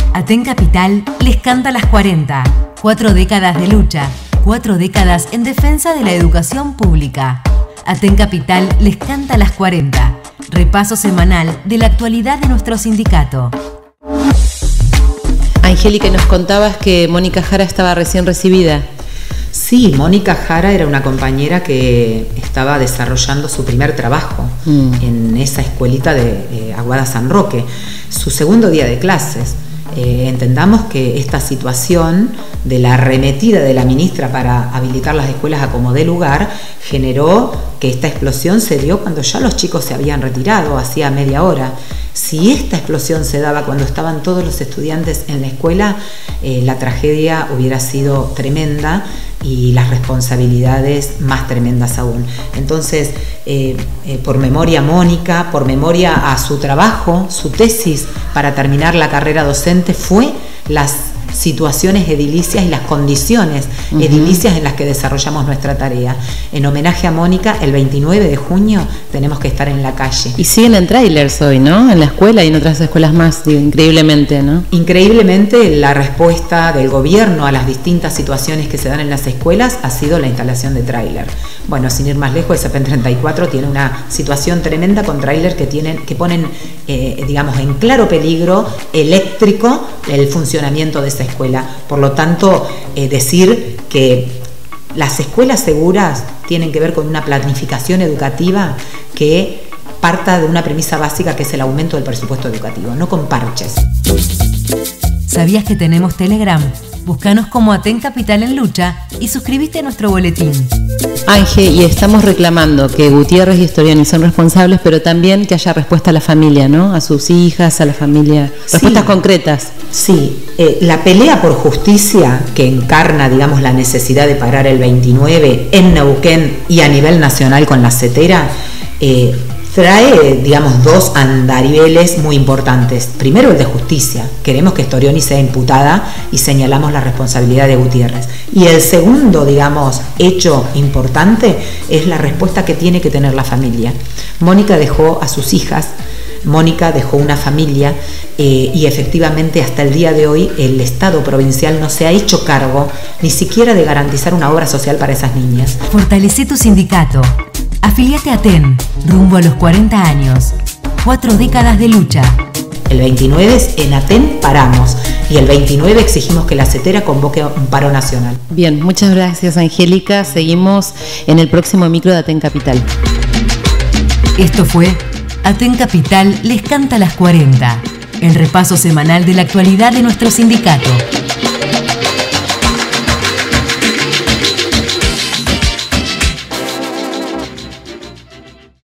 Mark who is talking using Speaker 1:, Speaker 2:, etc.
Speaker 1: Aten Capital les canta las 40. 4 décadas de lucha, 4 décadas en defensa de la educación pública. Aten Capital les canta las 40. Repaso semanal de la actualidad de nuestro sindicato.
Speaker 2: Angélica, nos contabas que Mónica Jara estaba recién recibida.
Speaker 3: Sí, Mónica Jara era una compañera que estaba desarrollando su primer trabajo en esa escuelita de Aguada San Roque, su segundo día de clases. Entendamos que esta situación de la arremetida de la ministra para habilitar las escuelas a como dé lugar generó que esta explosión se dio cuando ya los chicos se habían retirado, hacía media hora. Si esta explosión se daba cuando estaban todos los estudiantes en la escuela, la tragedia hubiera sido tremenda y las responsabilidades más tremendas aún. Entonces, por memoria a Mónica, por memoria a su trabajo, su tesis para terminar la carrera docente fue las situaciones edilicias y las condiciones edilicias en las que desarrollamos nuestra tarea. En homenaje a Mónica, el 29 de junio tenemos que estar en la calle.
Speaker 2: Y siguen en trailers hoy, ¿no? En la escuela y en otras escuelas más, digo, increíblemente, ¿no?
Speaker 3: Increíblemente, la respuesta del gobierno a las distintas situaciones que se dan en las escuelas ha sido la instalación de tráiler. Bueno, sin ir más lejos, el CEPEN 34 tiene una situación tremenda con tráiler que ponen, digamos, en claro peligro eléctrico el funcionamiento de esa escuela. Por lo tanto, decir que las escuelas seguras tienen que ver con una planificación educativa que parta de una premisa básica, que es el aumento del presupuesto educativo, no con parches.
Speaker 1: ¿Sabías que tenemos Telegram? Búscanos como Aten Capital en Lucha y suscríbete a nuestro boletín.
Speaker 2: Ángel, y estamos reclamando que Gutiérrez y Storiani son responsables, pero también que haya respuesta a la familia, ¿no? A sus hijas, a la familia. Respuestas concretas.
Speaker 3: Sí, la pelea por justicia que encarna, digamos, la necesidad de parar el 29 en Neuquén y a nivel nacional con la CETERA, trae, digamos, dos andariveles muy importantes. Primero, el de justicia. Queremos que Storiani sea imputada y señalamos la responsabilidad de Gutiérrez. Y el segundo, digamos, hecho importante es la respuesta que tiene que tener la familia. Mónica dejó a sus hijas, Mónica dejó una familia y efectivamente hasta el día de hoy el Estado provincial no se ha hecho cargo ni siquiera de garantizar una obra social para esas niñas.
Speaker 1: Fortalece tu sindicato. Afiliate a Aten, rumbo a los 40 años. 4 décadas de lucha.
Speaker 3: El 29 en Aten paramos y el 29 exigimos que la CETERA convoque un paro nacional.
Speaker 2: Bien, muchas gracias, Angélica. Seguimos en el próximo micro de Aten Capital.
Speaker 1: Esto fue Aten Capital les canta las 40. El repaso semanal de la actualidad de nuestro sindicato.